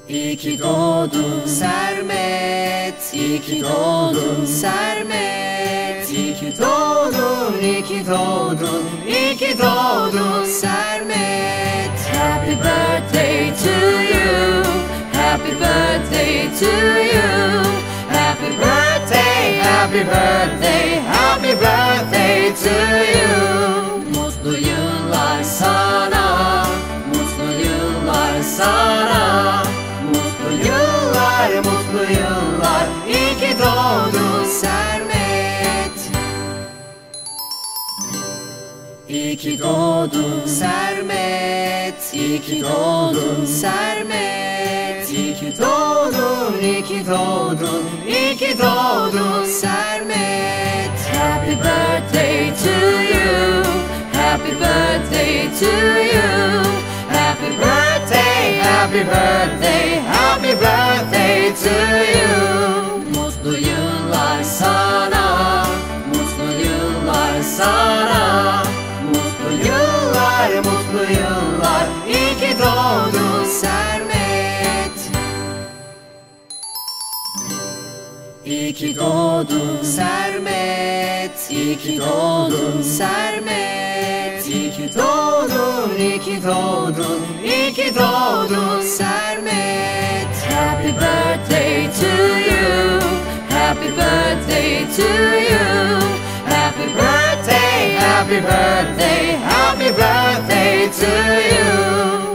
İyi ki doğdun Sermet, iyi ki doğdun Sermet. İyi ki doğdun, iyi ki doğdun, iyi ki doğdun Sermet. Happy birthday to you, happy birthday to you. Happy birthday, happy birthday, happy birthday to you. Mutlu yıllar sana, mutlu yıllar sana. Mutlu yıllar, mutlu yıllar. İyi ki doğdun Sermet. İyi ki doğdun Sermet, iyi ki doğdun Sermet. İyi ki doğdun, iyi ki doğdun, iyi ki doğdun Sermet. Happy birthday to you, happy birthday to you. Happy birthday, happy birthday, happy birthday to you. Mutlu yıllar sana, mutlu yıllar sana. Mutlu yıllar, mutlu yıllar. İyi ki doğdun Sermet. İyi ki doğdun Sermet, iyi ki doğdun Sermet. İyi ki doğdun, iyi ki doğdun, iyi ki doğdun Sermet. Happy birthday to you, happy birthday to you. Happy birthday, happy birthday, happy birthday to you.